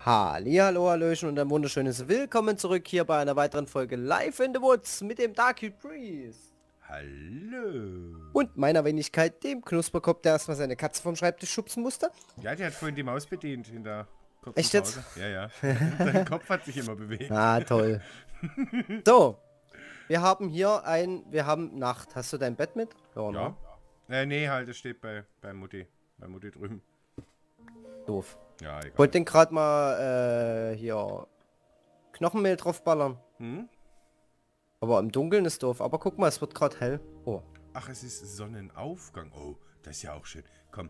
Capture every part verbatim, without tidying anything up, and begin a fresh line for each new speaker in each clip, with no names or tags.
Hallihallo, Hallöchen und ein wunderschönes Willkommen zurück hier bei einer weiteren Folge Live in the Woods mit dem Darky Priest.
Hallo.
Und meiner Wenigkeit, dem Knusperkopf, der erstmal seine Katze vom Schreibtisch schubsen musste.
Ja, die hat vorhin die Maus bedient in der kurzen
Echt jetzt?
Pause. Ja, ja. Dein Kopf hat sich immer bewegt.
Ah, toll. So, wir haben hier ein, wir haben Nacht. Hast du dein Bett mit? Ja,
Ja.
ne?
Äh, nee, halt, es steht bei, bei Mutti. Bei Mutti drüben.
Doof.
Ja,
Ich
egal.
wollte den gerade mal, äh, hier Knochenmehl draufballern.
Hm?
Aber im Dunkeln ist doof. Aber guck mal, es wird gerade hell. Oh.
Ach, es ist Sonnenaufgang. Oh, das ist ja auch schön. Komm.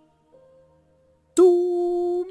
Zoom!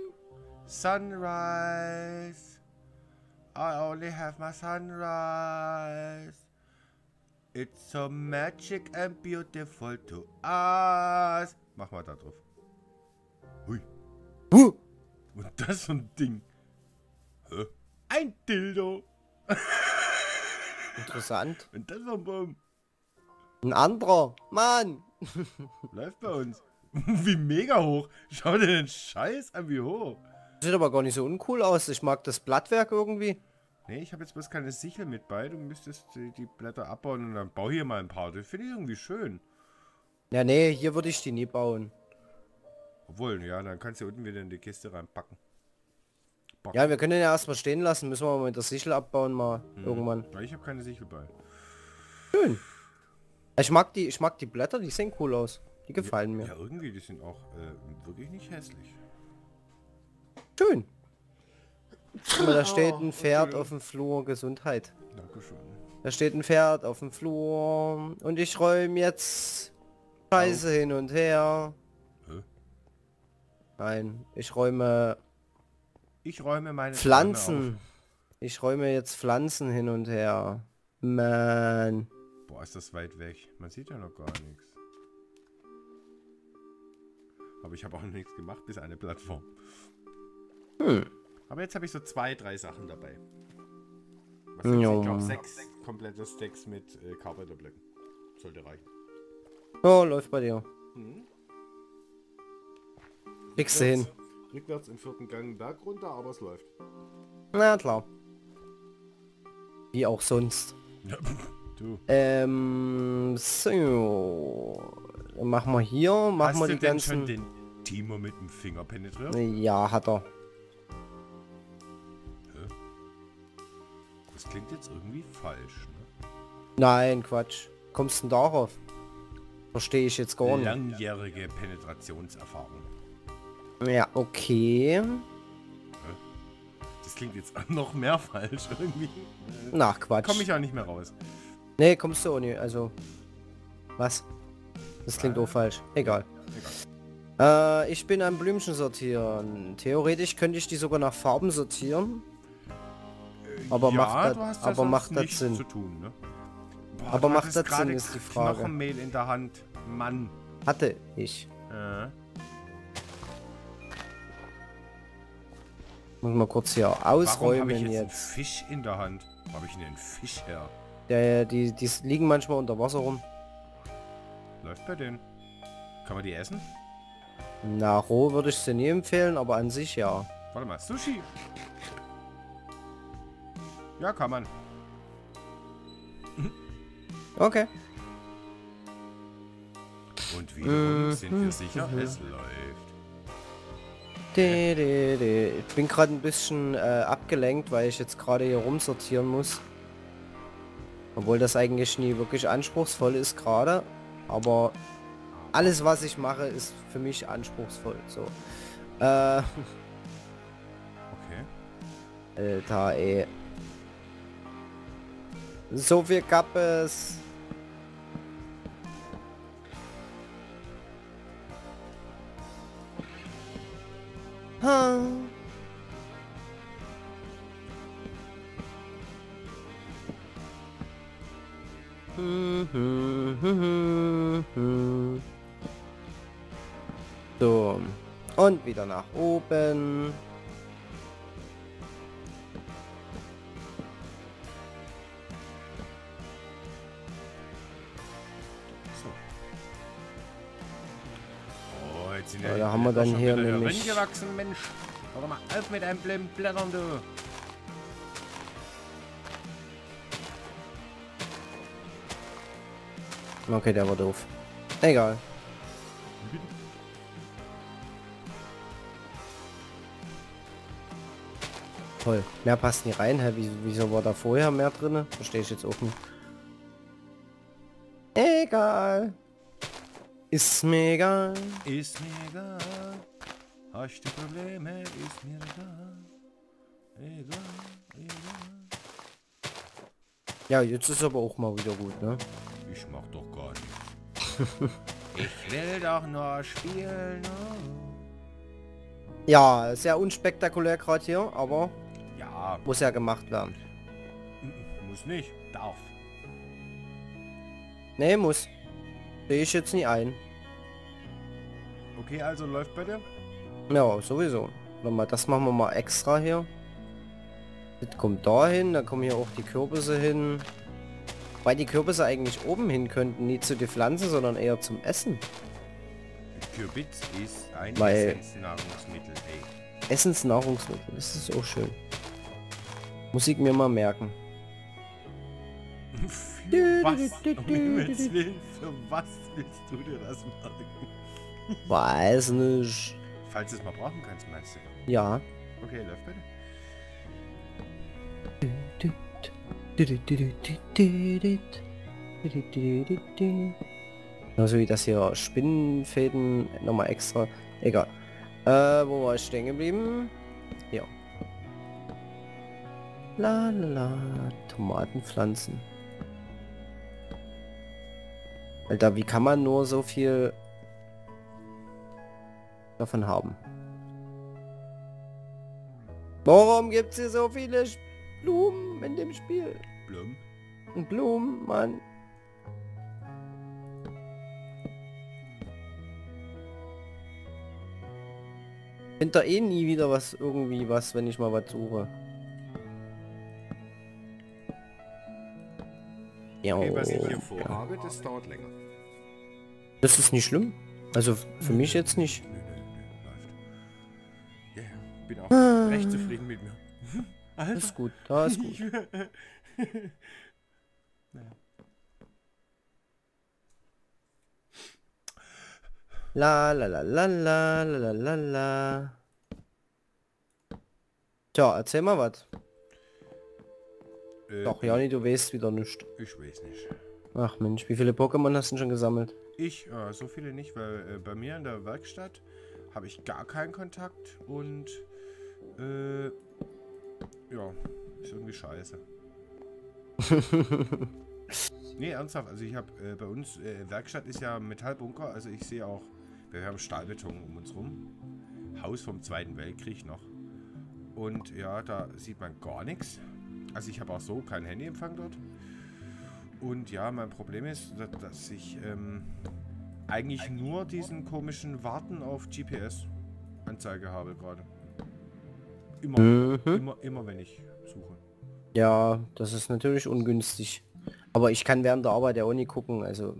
Sunrise. I only have my sunrise. It's so magic and beautiful to us. Mach mal da drauf. Hui.
Huh!
Und das so ein Ding. Hä? Ein Dildo.
Interessant.
Und das so ein Baum.
Ein anderer. Mann!
Läuft bei uns. Wie mega hoch. Schau dir den Scheiß an, wie hoch.
Sieht aber gar nicht so uncool aus. Ich mag das Blattwerk irgendwie.
Nee, ich habe jetzt bloß keine Sichel mit bei. Du müsstest die, die Blätter abbauen und dann bau hier mal ein paar. Das finde ich irgendwie schön.
Ja, nee, hier würde ich die nie bauen.
Obwohl, ja, dann kannst du unten wieder in die Kiste reinpacken. Backen.
Ja, wir können den ja erstmal stehen lassen. Müssen wir mal mit der Sichel abbauen mal
Mhm.
irgendwann.
Ja, ich habe keine Sichel bei.
Schön. Ich mag die, ich mag die Blätter, die sehen cool aus. Die gefallen
Ja,
mir.
ja, irgendwie, die sind auch äh, wirklich nicht hässlich.
Schön. Guck mal, da steht
Oh,
ein Pferd
okay.
auf dem Flur. Gesundheit.
Dankeschön.
Da steht ein Pferd auf dem Flur. Und ich räume jetzt Scheiße hin und her.
Hä?
Nein, ich räume
Ich räume meine Träume
Pflanzen. Ich räume jetzt Pflanzen hin und her. Mann.
auf. Boah, ist das weit weg. Man sieht ja noch gar nichts. Aber ich habe auch noch nichts gemacht, bis eine Plattform.
Hm.
Aber jetzt habe ich so zwei, drei Sachen dabei. Was sind
Jo.
Ich glaube sechs komplette Stacks mit äh, Carpenter-Blöcken. Sollte reichen.
Oh, läuft bei dir.
Mhm.
Kriegst du hin.
Rückwärts im vierten Gang Berg runter, aber es läuft.
Na klar. Wie auch sonst.
Du.
Ähm, so. Dann machen wir hier, machen
Hast
wir
du
die
denn schon
ganzen...
den Timo mit dem Finger penetriert?
Ja, hat er.
Das klingt jetzt irgendwie falsch, ne?
Nein, Quatsch. Kommst du denn darauf? Verstehe ich jetzt gar nicht.
Langjährige Penetrationserfahrung.
Ja, okay.
Das klingt jetzt noch mehr falsch irgendwie.
Na, Quatsch.
Komme ich auch nicht mehr raus.
Nee, kommst du auch nicht. Also. Was? Das klingt auch falsch. Egal. Äh, ich bin am Blümchen sortieren. Theoretisch könnte ich die sogar nach Farben sortieren. Aber
ja,
macht das-
du hast
aber
sonst
macht das
nichts
Sinn?
zu tun, ne? Boah,
Aber
du
macht
hattest
das Sinn,
gerade
ist die Frage.
Knochenmehl in der Hand. Mann.
Hatte ich.
Äh.
Muss mal kurz hier
Warum habe ich
ausräumen
jetzt,
jetzt.
einen Fisch in der Hand? Wo habe ich denn den Fisch her?
Der, die, die liegen manchmal unter Wasser rum.
Läuft bei denen. Kann man die essen?
Na, roh würde ich sie nie empfehlen, aber an sich ja.
Warte mal, Sushi. Ja, kann man.
Okay.
Und wiederum
Mhm.
sind wir sicher, es läuft.
De, de, de. Ich bin gerade ein bisschen äh, abgelenkt, weil ich jetzt gerade hier rumsortieren muss. Obwohl das eigentlich nie wirklich anspruchsvoll ist gerade. Aber alles, was ich mache, ist für mich anspruchsvoll. So. Äh,
Okay.
Alter, ey. So viel gab es. Ha. Hm, hm, hm, hm, hm. So. Und wieder nach oben.
So. Oh, jetzt sind
Ja,
ja
da
die
haben wir
Blätter
dann
schon
hier
wieder
nämlich-
herangewachsen, Mensch. Hör doch mal auf mit deinem blöden Blättern, du.
Okay, der war doof. Egal. Toll. Mehr passt nicht rein. Hä? Wieso, wieso war da vorher mehr drin? Verstehe ich jetzt auch nicht. Egal. Ist mir egal.
Ist mir egal. Hast du Probleme? Ist mir egal. Egal, egal.
Ja, jetzt ist aber auch mal wieder gut, ne?
Ich mach doch gar nichts. Ich will doch nur spielen.
Ja, sehr unspektakulär gerade hier, aber
Ja.
muss ja gemacht werden.
Muss nicht. Darf.
Ne, muss. Sehe ich jetzt nie ein.
Okay, also läuft bei dir?
Ja, sowieso. Warte mal, das machen wir mal extra hier. Das kommt da hin, da kommen hier auch die Kürbisse hin. Weil die Kürbisse eigentlich oben hin könnten, nie zu den Pflanzen, sondern eher zum Essen.
Kürbis ist ein
Weil-
Essensnahrungsmittel, ey.
Essensnahrungsmittel, das ist auch schön. Muss ich mir mal merken.
Für was? Um Himmels Willen, für was willst du dir das machen?
Weiß nicht.
Falls du es mal brauchen kannst, meinst du?
Ja.
Okay, läuft bitte.
Also wie das hier Spinnenfäden nochmal extra. Egal. Äh, wo war ich stehen geblieben? Ja. La la la. Tomatenpflanzen. Alter, wie kann man nur so viel davon haben? Warum gibt's hier so viele Sch- Blumen in dem Spiel?
Blum.
Und Blumen, Mann. Find da eh nie wieder was, irgendwie was, wenn ich mal was suche. Ja,
Okay, was ich hier vorhabe, das dauert länger.
das ist nicht schlimm. Also f- für mich jetzt nicht.
Nö, nö, nö, läuft. Ja, ja, bin auch recht zufrieden mit mir.
Das
Alter.
ist gut, da ist gut. La la la la la la la la. Tja, erzähl mal was.
Äh,
Doch, Jani, du weißt wieder nichts.
Ich weiß nicht.
Ach Mensch, wie viele Pokémon hast du denn schon gesammelt?
Ich, äh, so viele nicht, weil äh, bei mir in der Werkstatt habe ich gar keinen Kontakt und äh, ja, ist irgendwie scheiße. Nee, ernsthaft, also ich habe äh, bei uns, äh, Werkstatt ist ja Metallbunker, also ich sehe auch, wir haben Stahlbeton um uns rum. Haus vom Zweiten Weltkrieg noch. Und ja, da sieht man gar nichts. Also ich habe auch so keinen Handyempfang dort. Und ja, mein Problem ist, dass, dass ich ähm, eigentlich nur diesen komischen Warten auf G P S-Anzeige habe gerade. Immer,
Mhm.
immer, immer wenn ich suche.
Ja, das ist natürlich ungünstig. Aber ich kann während der Arbeit ja auch nie gucken, also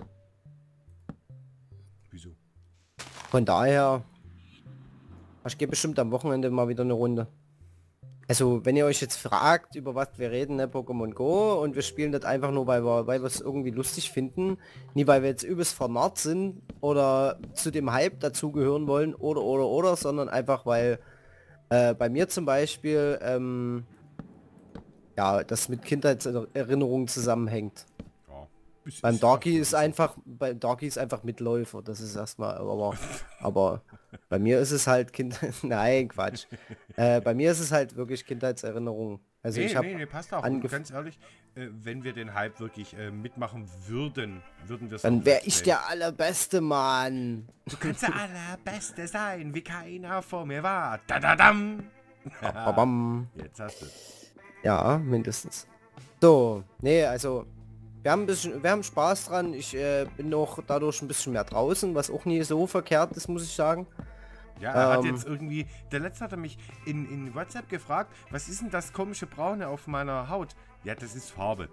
Wieso?
von daher, ich gehe bestimmt am Wochenende mal wieder eine Runde. Also wenn ihr euch jetzt fragt, über was wir reden, ne, Pokémon Go, und wir spielen das einfach nur, weil wir weil wir es irgendwie lustig finden, nie weil wir jetzt übelst vernarrt sind oder zu dem Hype dazugehören wollen oder oder oder, sondern einfach weil äh, bei mir zum Beispiel ähm, ja, das mit Kindheitserinnerungen zusammenhängt.
Ja. Ist-
Beim
ist
Darky
einfach
ist
so.
einfach, bei Darky ist einfach Mitläufer, das ist erstmal, aber, aber bei mir ist es halt Kind, nein, Quatsch. Äh, bei mir ist es halt wirklich Kindheitserinnerungen. Also
Nee,
ich habe,
nee, nee, passt auch. Und ganz ehrlich, äh, wenn wir den Hype wirklich äh, mitmachen würden, würden wir es
dann
auch
wäre ich
let's
der allerbeste Mann.
Du kannst der Allerbeste sein, wie keiner vor mir war. Da da dam.
Babam.
Jetzt hast du.
Ja, mindestens. So, nee, also wir haben ein bisschen, wir haben Spaß dran. Ich äh, bin noch dadurch ein bisschen mehr draußen, was auch nie so verkehrt ist, muss ich sagen.
Ja, er hat
Ähm.
jetzt irgendwie. Der letzte hat er mich in, in WhatsApp gefragt, was ist denn das komische Braune auf meiner Haut? Ja, das ist Farbe.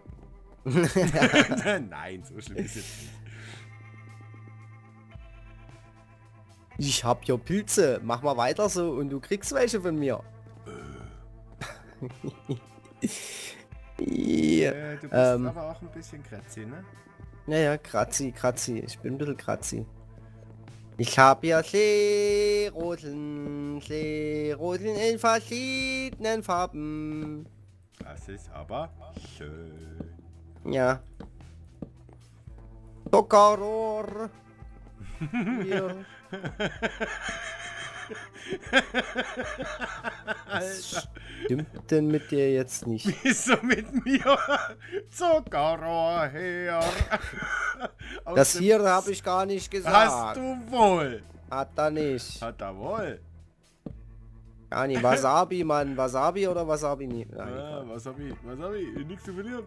Nein, so schlimm ist es nicht.
Ich hab hier Pilze. Mach mal weiter so und du kriegst welche von mir. Ja,
Äh, du bist
ähm,
aber auch ein bisschen kratzi, ne?
naja, kratzi, kratzi. Ich bin ein bisschen kratzi. Ich hab hier Schneerodeln, Schneerodeln in verschiedenen Farben.
Das ist aber schön.
Ja. Zuckerrohr. Hier. Was stimmt denn mit dir jetzt nicht?
Wieso mit mir? Zuckerrohr her. Aus
Das
dem-
hier habe ich gar nicht gesagt.
Hast du wohl.
Hat er nicht.
Hat er wohl.
Gar nicht. Wasabi, Mann. Wasabi oder Wasabi nie? Nein,
Ah, Wasabi, Wasabi, nichts zu verlieren.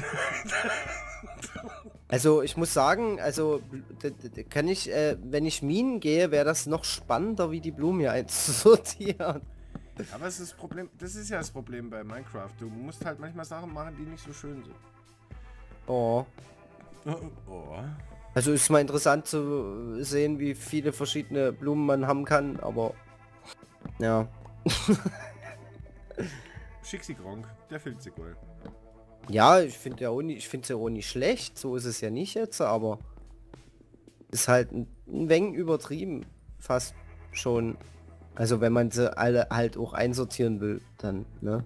also ich muss sagen, also d- d- kann ich, äh, wenn ich Minen gehe, wäre das noch spannender, wie die Blumen hier einzusortieren.
Aber das ist das Problem, das ist ja das Problem bei Minecraft. Du musst halt manchmal Sachen machen, die nicht so schön sind.
Oh.
Oh.
Also ist mal interessant zu sehen, wie viele verschiedene Blumen man haben kann, aber ja.
Schixi Gronk, der findet sie cool.
Ja, ich finde ja auch nicht, ich finde es ja auch nicht schlecht, so ist es ja nicht jetzt, aber ist halt ein, ein wenig übertrieben, fast schon. Also wenn man sie alle halt auch einsortieren will, dann, ne?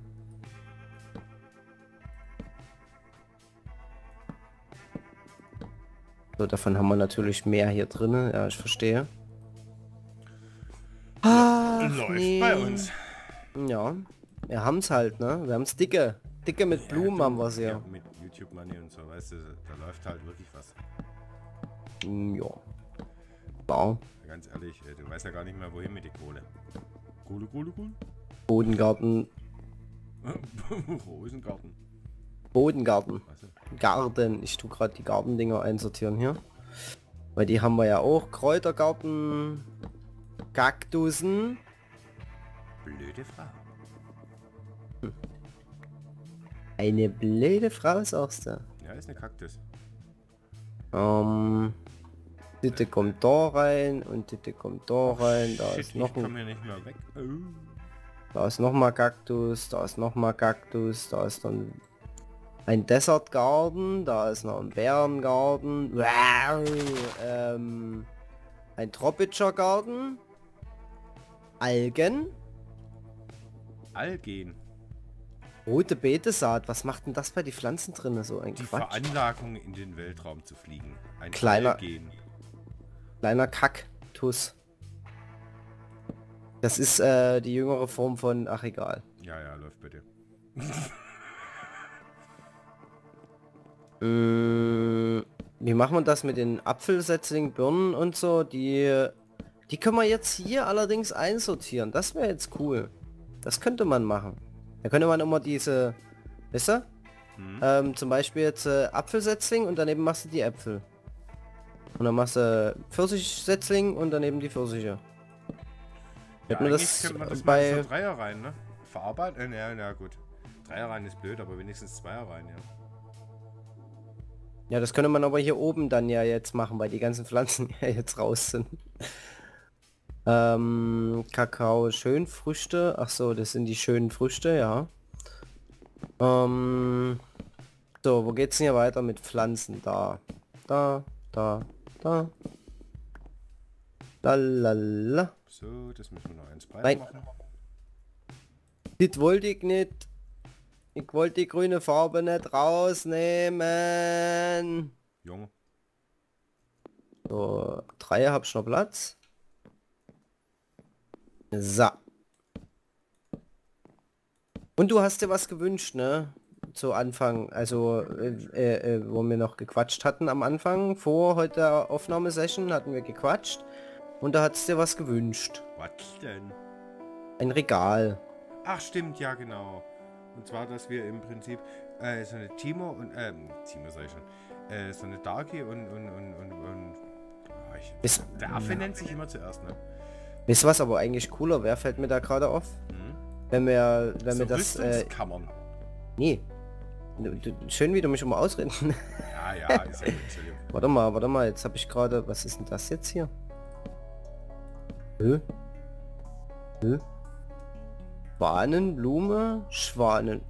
So, davon haben wir natürlich mehr hier drin, ja, ich verstehe. Ah,
Läuft bei uns.
Ja, wir haben es halt, ne? Wir haben es dicke. Dicke mit Blumen
du,
haben wir sie
ja,
ja.
mit YouTube Money und so, weißt du, da läuft halt wirklich was.
Mm, ja. Wow.
Ganz ehrlich, äh, du weißt ja gar nicht mehr, wohin mit der Kohle. Kohle, Kohle, Kohle.
Bodengarten.
Rosengarten.
Bodengarten.
Weißt du?
Garten. Ich tue gerade die Gartendinger einsortieren hier. Weil die haben wir ja auch. Kräutergarten. Kaktusen.
Blöde Frau.
Eine blöde Frau, sagst du.
Ja, ist eine Kaktus.
Ähm. Ditte kommt da rein und Ditte kommt da rein. Da
Shit,
ist noch
ich
ein,
komm hier nicht mehr weg. Oh.
da ist noch mal Kaktus, da ist noch mal Kaktus, da ist dann ein Desert Garden, da ist noch ein Bärengarten, wow, ähm, ein tropischer Garten, Algen,
Algen.
rote Betesaat. Was macht denn das bei die Pflanzen drin so ein
Die
Quatsch?
Veranlagung in den Weltraum zu fliegen. Ein
Kleiner-
Algen.
Kleiner Kaktus. Das ist äh, die jüngere Form von, ach egal.
Ja, ja, läuft bitte.
Mm, wie machen wir das mit den Apfelsetzlingen, Birnen und so? Die, die können wir jetzt hier allerdings einsortieren. Das wäre jetzt cool. Das könnte man machen. Da könnte man immer diese, weißt du?
Hm?
Ähm, zum Beispiel jetzt äh, Apfelsetzling und daneben machst du die Äpfel. Und dann machst du Pfirsichsetzling und daneben die Pfirsiche.
Ja,
Hätten wir
eigentlich
das
könnte man das
bei...
mal so Dreier rein, ne? Verarbeiten? Äh, ja, na gut. Dreier rein ist blöd, aber wenigstens Zweier rein, ja.
Ja, das könnte man aber hier oben dann ja jetzt machen, weil die ganzen Pflanzen ja jetzt raus sind. ähm, Kakao, Schönfrüchte. Ach so, das sind die schönen Früchte, ja. Ähm, so, wo geht's denn hier weiter mit Pflanzen? Da, da, da, da. Lalala.
So, das müssen wir noch eins breiter
Nein.
machen.
Das wollte ich nicht. Ich wollte die grüne Farbe nicht rausnehmen.
Junge.
So, drei hab ich noch Platz. So. Und du hast dir was gewünscht, ne? Zu Anfang, also äh, äh, äh, wo wir noch gequatscht hatten am Anfang, vor heute Aufnahmesession hatten wir gequatscht und da hat's dir was gewünscht.
Was denn?
Ein Regal.
Ach, stimmt, ja, genau. Und zwar, dass wir im Prinzip äh, so eine Timo und, ähm, Timo sag ich schon, äh, so eine Darky und, und, und, und, und oh, ich,
Ist,
der Affe nennt sich immer zuerst, ne?
wisst ihr, was aber eigentlich cooler wäre, fällt mir da gerade auf?
Hm?
Wenn wir, wenn
So
wir das, äh,
Rüstungskammern.
nee. Du, du, schön, wie du mich immer ausreden.
Ja, ja, ist ja gut, Entschuldigung.
Warte mal, warte mal, jetzt habe ich gerade, was ist denn das jetzt hier? Hä? Hä? Schwanenblume? Schwanen.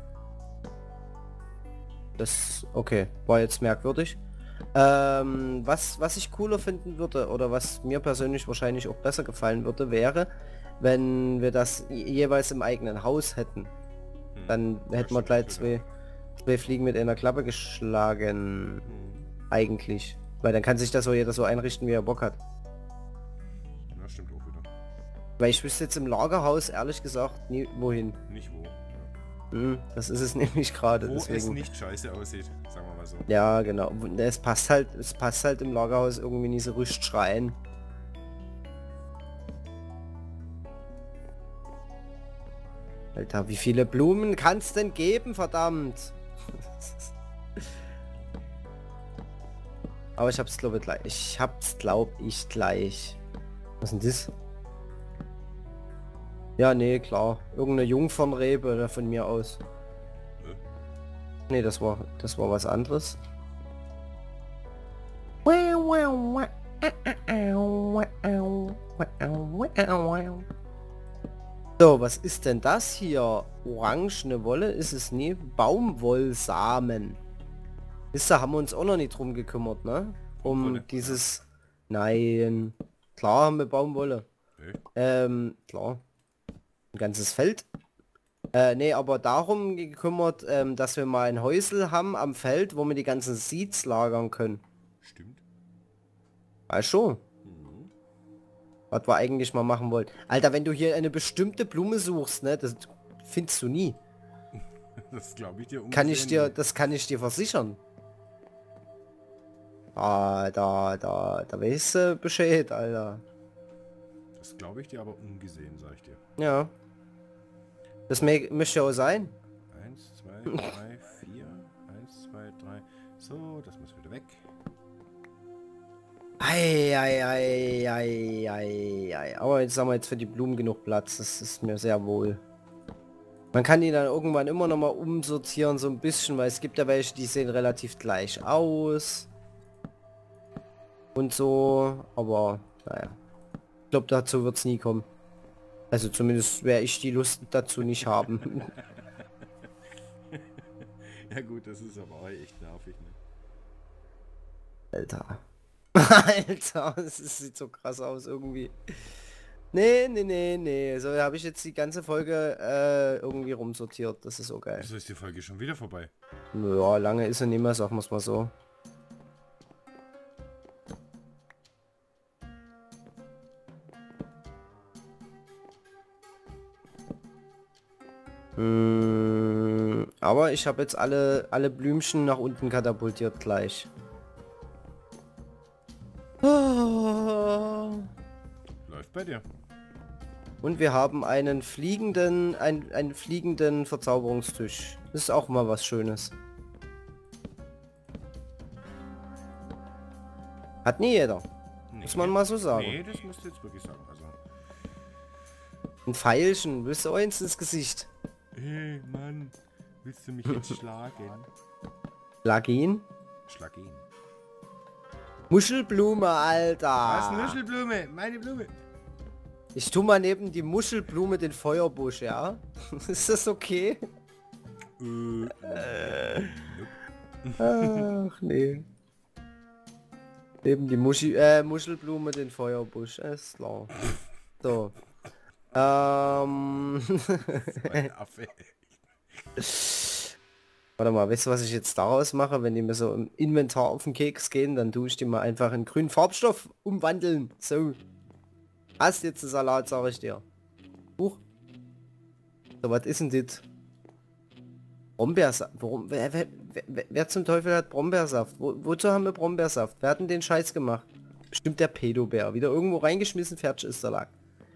Das, okay, war jetzt merkwürdig. Ähm, was, was ich cooler finden würde, oder was mir persönlich wahrscheinlich auch besser gefallen würde, wäre, wenn wir das jeweils im eigenen Haus hätten.
Hm.
Dann
Ja,
hätten wir
stimmt,
gleich
das
zwei, zwei Fliegen mit einer Klappe geschlagen.
Hm.
Eigentlich. Weil dann kann sich das so jeder so einrichten, wie er Bock hat.
Ja, stimmt auch wieder.
Weil ich wüsste jetzt im Lagerhaus, ehrlich gesagt, nie wohin.
Nicht wo. Ja.
Hm, das ist es nämlich gerade.
Wo es
Deswegen.
nicht scheiße aussieht, sagen wir mal so.
Ja, genau. Es passt halt, es passt halt im Lagerhaus irgendwie nicht so richtig rein. Alter, wie viele Blumen kann es denn geben, verdammt? Aber ich hab's glaube ich gleich. Ich hab's glaube ich gleich. Was ist denn das? Ja, nee, klar. Irgendeine Jungfernrebe da von mir aus.
Hä?
Nee, das war das war was anderes. So, was ist denn das hier? Orangene Wolle ist es nie. Baumwollsamen. Ist da haben wir uns auch noch nicht drum gekümmert, ne? Um
Baumwolle,
dieses... Nein. Klar haben wir Baumwolle.
Nee.
Ähm, klar. Ein ganzes Feld. Äh, nee, aber darum gekümmert, ähm, dass wir mal ein Häusel haben am Feld, wo wir die ganzen Seeds lagern können.
Stimmt.
Weißt schon,
Mhm.
was wir eigentlich mal machen wollten. Alter, wenn du hier eine bestimmte Blume suchst, ne, das findest du nie.
Das glaube ich dir
Kann ich dir,
umsehen.
das kann ich dir versichern. Ah, da, da, da weißt du Bescheid, Alter.
Das glaube ich dir aber ungesehen, sag ich dir.
Ja. Das mö- möchte ja auch sein.
Eins, zwei, drei, vier. Eins, zwei, drei. So, das muss wieder weg.
Ei, ei, ei, ei, ei, ei. Aber jetzt haben wir jetzt für die Blumen genug Platz. Das ist mir sehr wohl. Man kann die dann irgendwann immer noch mal umsortieren, so ein bisschen, weil es gibt ja welche, die sehen relativ gleich aus. Und so, aber naja. Ich glaube, dazu wird es nie kommen. Also zumindest werde ich die Lust dazu nicht haben.
Ja gut, das ist aber auch echt nervig, ne?
Alter. Alter, das sieht so krass aus irgendwie. Nee, nee, nee, nee. So habe ich jetzt die ganze Folge äh, irgendwie rumsortiert. Das ist so geil.
Wieso ist die Folge schon wieder vorbei?
Ja, lange ist er nicht mehr, sagen wir es mal so. Mm, aber ich habe jetzt alle, alle Blümchen nach unten katapultiert gleich.
Läuft bei dir.
Und wir haben einen fliegenden, ein, einen fliegenden Verzauberungstisch. Das ist auch mal was Schönes. Hat nie jeder.
Nee.
Muss man mal so sagen.
Nee, das musst du jetzt wirklich sagen. Also.
Ein Pfeilchen, willst du eins ins Gesicht?
Hey, Mann. Willst du mich jetzt schlagen?
Lagin?
Schlag ihn.
Muschelblume, Alter.
Was? Muschelblume? Meine Blume.
Ich tu mal neben die Muschelblume den Feuerbusch, ja? Ist das okay?
Äh,
Ach, nee. Neben die Muschi äh, Muschelblume den Feuerbusch, ist klar. So. Ähm.
mein Affe.
Warte mal, weißt du, was ich jetzt daraus mache? Wenn die mir so im Inventar auf den Keks gehen, dann tue ich die mal einfach in grünen Farbstoff umwandeln. So. Hast jetzt einen Salat, sag ich dir. Huch. So, was ist denn das? Brombeersaft. Warum? Wer, wer, wer, wer zum Teufel hat Brombeersaft? Wo, wozu haben wir Brombeersaft? Wer hat denn den Scheiß gemacht? Bestimmt der Pedobär. Wieder irgendwo reingeschmissen, fertig ist der Lack.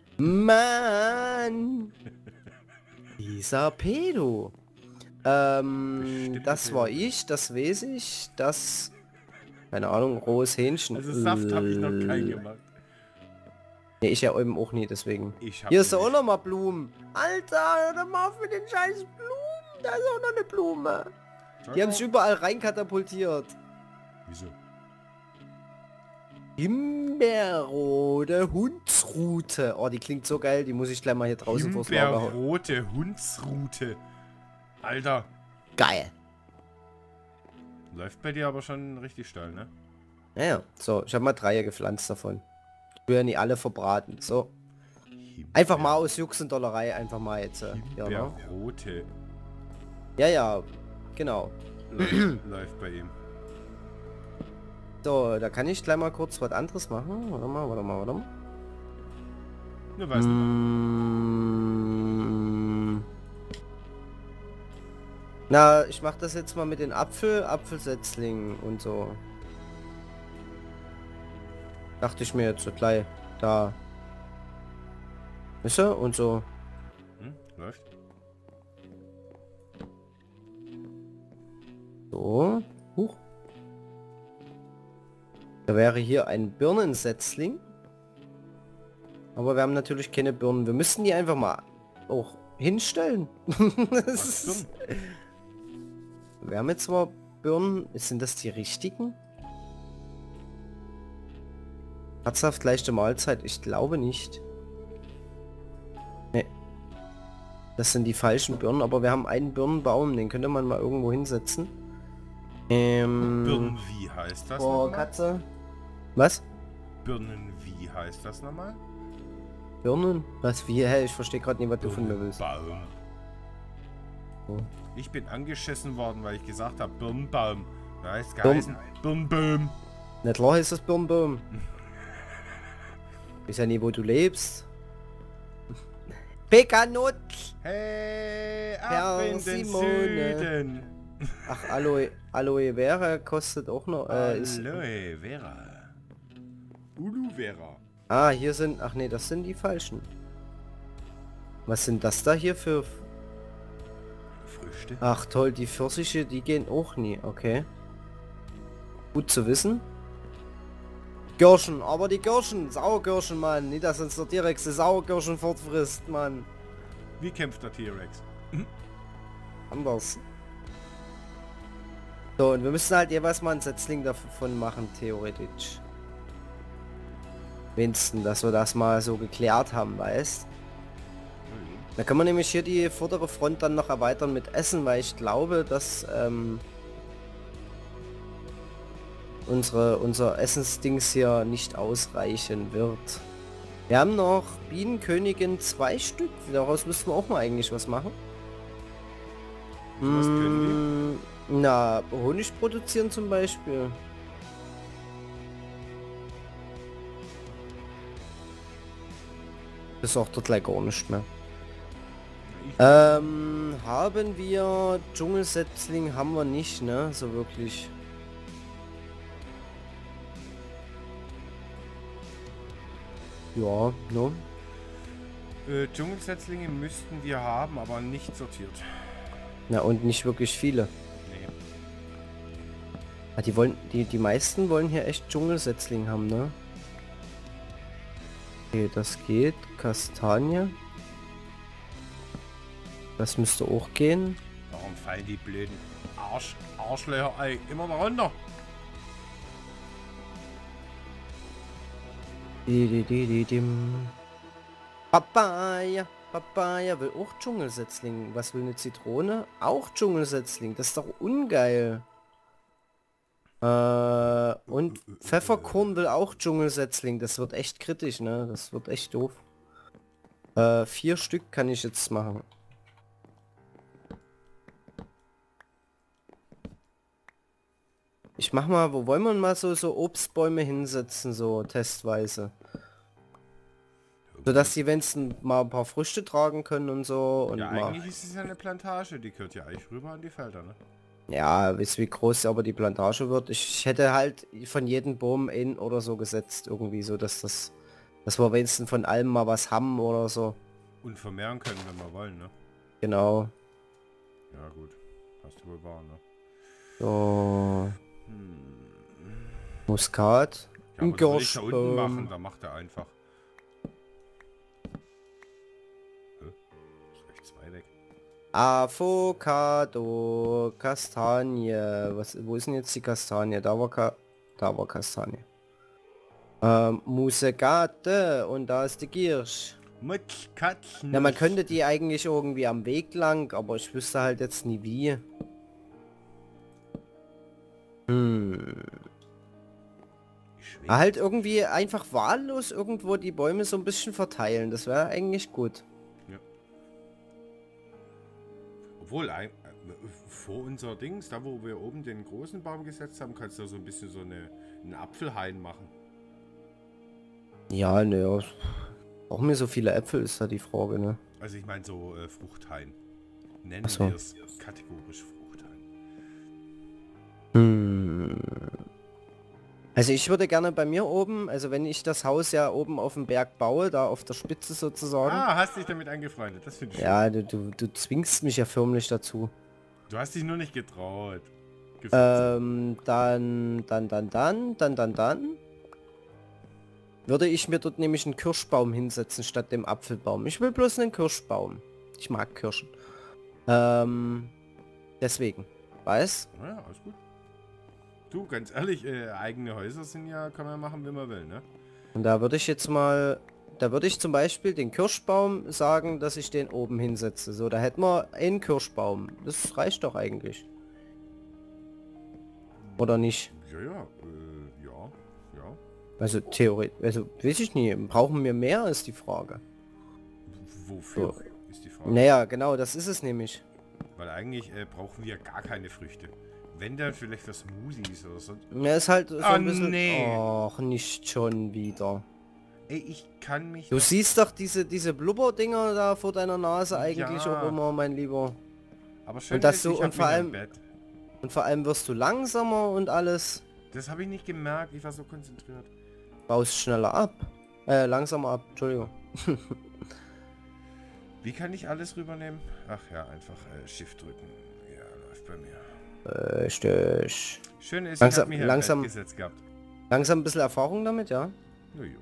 Mann! Dieser Pedo. Ähm,
Bestimmt
das
Pedo.
war ich, das weiß ich, das... Keine Ahnung, rohes Hähnchen.
Also Saft habe ich noch keinen gemacht.
Nee, ich ja eben auch nie, deswegen.
Ich hab
Hier ist
den
auch
nicht.
noch mal Blumen. Alter, hör doch mal auf mit den scheiß Blumen. Da ist auch noch eine Blume. Die haben sich überall rein katapultiert.
Wieso?
Himbeerrote Hundsrute. Oh, die klingt so geil. Die muss ich gleich mal hier draußen vors Lager hauen.
Himbeerrote Hundsrute. Alter.
Geil.
Läuft bei dir aber schon richtig steil, ne?
Ja, ja. So, ich habe mal drei gepflanzt davon. Ich will ja nicht alle verbraten. So. Einfach mal aus Jux und Dollerei. Einfach mal jetzt. Äh, ja, ne?
Himbeerrote.
Ja, ja. Genau.
Läuft, läuft bei ihm.
So, da kann ich gleich mal kurz was anderes machen. Warte mal, warte mal, warte mal.
Ne, weiß nicht.
Mm. Na, ich mach das jetzt mal mit den Apfel, Apfelsetzlingen und so. Dachte ich mir jetzt so gleich. Da. Wisst ihr? Und so.
Hm, läuft.
So. Huch. Da wäre hier ein Birnensetzling. Aber wir haben natürlich keine Birnen. Wir müssten die einfach mal auch hinstellen. Das ist, wir haben jetzt zwar Birnen. Sind das die richtigen? Herzhaft leichte Mahlzeit. Ich glaube nicht. Nee. Das sind die falschen Birnen. Aber wir haben einen Birnenbaum. Den könnte man mal irgendwo hinsetzen. Ähm,
Birnen, wie heißt das
Oh,
nochmal?
Katze. Was?
Birnen, wie heißt das nochmal?
Birnen? Was? Wie? Hä? Ich verstehe gerade nicht, was du von mir willst.
Birnenbaum.
Oh.
Ich bin angeschissen worden, weil ich gesagt habe Birnenbaum. Da heißt
Birn-
geheißen Birnenbaum.
Na klar ist das Birnbaum. Ist ja nie, wo du lebst. Pekanut!
Hey, ab
Herr
in den
Simone.
Süden.
Ach, Aloe, Aloe Vera kostet auch noch... Äh, ist,
Aloe Vera. Ulu Vera.
ah, hier sind... Ach nee, das sind die falschen. Was sind das da hier für...
Früchte.
Ach toll, die Pfirsiche, die gehen auch nie. Okay. Gut zu wissen. Girschen, aber die Girschen, Sauergirschen, Mann. Nicht, dass uns der T-Rex die Sauergirschen fortfrisst, Mann.
Wie kämpft der T-Rex?
Anders. So, und wir müssen halt jeweils mal ein Setzling davon machen, theoretisch. Wenigstens, dass wir das mal so geklärt haben, weißt. Da kann man nämlich hier die vordere Front dann noch erweitern mit Essen, weil ich glaube, dass ähm, unsere unser Essensdings hier nicht ausreichen wird. Wir haben noch Bienenkönigin zwei Stück. Daraus müssten wir auch mal eigentlich was machen.
Was können
Mm, Na, Honig produzieren zum Beispiel. Das sagt dort gleich gar nicht mehr. Ähm, haben wir Dschungelsetzling haben wir nicht, ne? So wirklich. Ja, ne?
Äh, Dschungelsetzlinge müssten wir haben, aber nicht sortiert.
Na und nicht wirklich viele.
Nee.
Ah, die wollen, die, die meisten wollen hier echt Dschungelsetzling haben, ne? Okay, das geht. Kastanie. Das müsste auch gehen.
Warum fallen die blöden Arsch, Arschlöcher ey, immer da runter?
Die, die, die, die, dim. Papaya. Papaya will auch Dschungelsetzling. Was will eine Zitrone? Auch Dschungelsetzling. Das ist doch ungeil. Äh, und Pfefferkorn will auch Dschungelsetzling. Das wird echt kritisch, ne? Das wird echt doof. Äh, vier Stück kann ich jetzt machen. Ich mach mal, wo wollen wir mal so, so Obstbäume hinsetzen, so testweise. So dass die wenigstens mal ein paar Früchte tragen können und so. Und
Ja,
mal,
eigentlich ist es ja eine Plantage, die gehört ja eigentlich rüber an die Felder, ne?
ja, wisst wie groß aber die Plantage wird. Ich hätte halt von jedem Baum in oder so gesetzt, irgendwie so, dass das, dass wir wenigstens von allem mal was haben oder so.
Und vermehren können, wenn wir wollen, ne?
Genau.
Ja gut, hast du wohl wahr, ne?
So.
Hm.
Muskat.
Ja,
Ein
aber das will ich da unten
Kirschbaum.
machen, da macht er einfach. Hä? Ist gleich zwei weg.
Avocado, Kastanie. Was, wo ist denn jetzt die Kastanie? Da war Ka da war Kastanie. Ähm, Musegate und da ist die Girsch.
Mutschkatzen.
Ja, man könnte die eigentlich irgendwie am Weg lang, aber ich wüsste halt jetzt nie wie. Hm. Ah, halt irgendwie einfach wahllos irgendwo die Bäume so ein bisschen verteilen. Das wäre eigentlich gut.
Ja. Obwohl, ein, äh, vor unser Dings, da wo wir oben den großen Baum gesetzt haben, kannst du so ein bisschen so eine, einen Apfelhain machen.
Ja, ne. Brauchen wir so viele Äpfel, ist da die Frage, ne?
Also ich meine so äh, Fruchthain. Nennen
Ach so.
wir es kategorisch Fruchthain.
Hm. Also ich würde gerne bei mir oben, also wenn ich das Haus ja oben auf dem Berg baue, da auf der Spitze sozusagen.
Ah, hast dich damit angefreundet, das finde ich
Ja,
schön.
du, du, du zwingst mich ja förmlich dazu.
Du hast dich nur nicht getraut.
Ähm, dann, dann, dann, dann, dann, dann, dann. Würde ich mir dort nämlich einen Kirschbaum hinsetzen statt dem Apfelbaum. Ich will bloß einen Kirschbaum. Ich mag Kirschen. Ähm, deswegen. Weiß?
Ja, alles gut. Du, ganz ehrlich, äh, eigene Häuser sind ja, kann man machen, wie man will, ne?
Und da würde ich jetzt mal, da würde ich zum Beispiel den Kirschbaum sagen, dass ich den oben hinsetze. So, da hätten wir einen Kirschbaum. Das reicht doch eigentlich. Oder nicht?
Ja, ja, äh, ja, ja.
Also theoretisch, also weiß ich nie. Brauchen wir mehr, ist die Frage.
W- Wofür
So.
ist die Frage?
Naja, genau, das ist es nämlich.
Weil eigentlich äh, brauchen wir gar keine Früchte. Wenn dann vielleicht für Smoothies oder so.
Ja, ist halt so
Ah,
ein bisschen...
nee.
Och, nicht schon wieder.
Ey, ich kann mich...
Du
doch-
siehst doch diese, diese Blubberdinger da vor deiner Nase eigentlich
Ja.
auch immer, mein Lieber.
Aber schön,
und das
ist,
so-
ich
und
hab
vor
mich am
allem-
Bett.
Und vor allem wirst du langsamer und alles.
Das habe ich nicht gemerkt, ich war so konzentriert.
Baust schneller ab. Äh, langsamer ab, Entschuldigung.
Wie kann ich alles rübernehmen? Ach ja, einfach äh, Shift drücken. Ja, läuft bei mir.
Richtig.
Schön ist,
Langsam-
ich hab mich
langsam-
am Bett gesetzt gehabt.
Langsam ein bisschen Erfahrung damit, ja?
Na jo.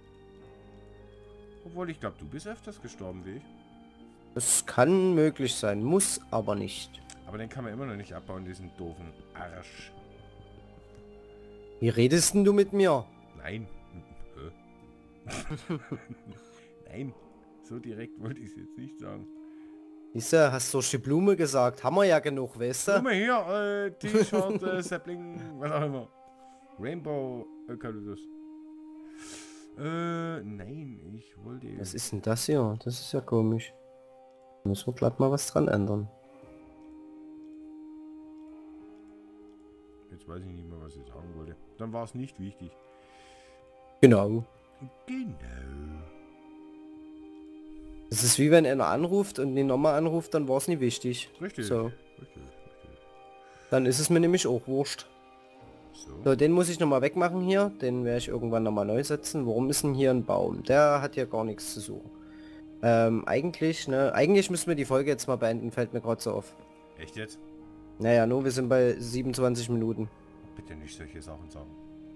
Obwohl, ich glaube, du bist öfters gestorben wie ich.
Das kann möglich sein, muss aber nicht.
Aber den kann man immer noch nicht abbauen, diesen doofen Arsch.
Wie redest denn du mit mir?
Nein. Hä? Nein. So direkt wollte ich es jetzt nicht sagen.
Siehste, hast du durch die Blume gesagt. Haben wir ja genug, weißt
Guck
du?
mal hier, äh, T-Shirt, äh, Sapling, was auch immer. Rainbow Eukalyptus. Äh, nein, ich wollte...
Was ist denn das hier? Das ist ja komisch. Müssen wir glatt mal was dran ändern.
Jetzt weiß ich nicht mehr, was ich sagen wollte. Dann war es nicht wichtig.
Genau.
Genau.
Es ist wie wenn einer anruft und den nochmal anruft, dann war es nie wichtig.
Richtig.
So.
Richtig, richtig.
Dann ist es mir nämlich auch wurscht.
So.
So, den muss ich nochmal wegmachen hier. Den werde ich irgendwann nochmal neu setzen. Warum ist denn hier ein Baum? Der hat hier gar nichts zu suchen. Ähm, eigentlich, ne? Eigentlich müssen wir die Folge jetzt mal beenden, fällt mir gerade so auf.
Echt jetzt?
Naja, nur wir sind bei siebenundzwanzig Minuten.
Bitte nicht solche Sachen sagen.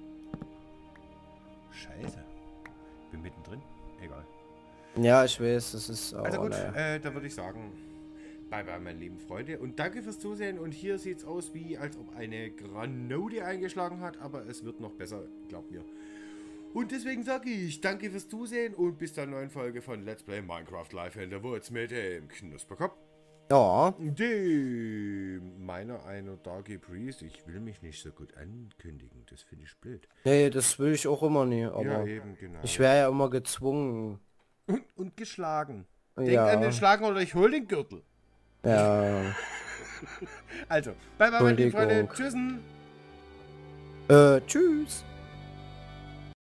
Scheiße. Bin mittendrin. Egal.
Ja, ich weiß, das ist...
Also
Oh,
gut,
naja.
äh, da würde ich sagen, bye bye meine lieben Freunde und danke fürs Zusehen und hier sieht es aus wie, als ob eine Granate eingeschlagen hat, aber es wird noch besser, glaubt mir. Und deswegen sage ich, danke fürs Zusehen und bis zur neuen Folge von Let's Play Minecraft Live in the Woods mit dem Knusperkopf.
Ja,
Dem meiner einer Darky Priest, ich will mich nicht so gut ankündigen, das finde ich blöd.
nee, das will ich auch immer nie, aber
Ja, eben, genau.
ich wäre ja immer gezwungen.
Und, und geschlagen.
Ja.
Denkt an den Schlagen oder ich hol den Gürtel.
Ja.
Also, bye bye meine lieben Freunde.
Entschuldigung.
Tschüssen.
Äh, tschüss.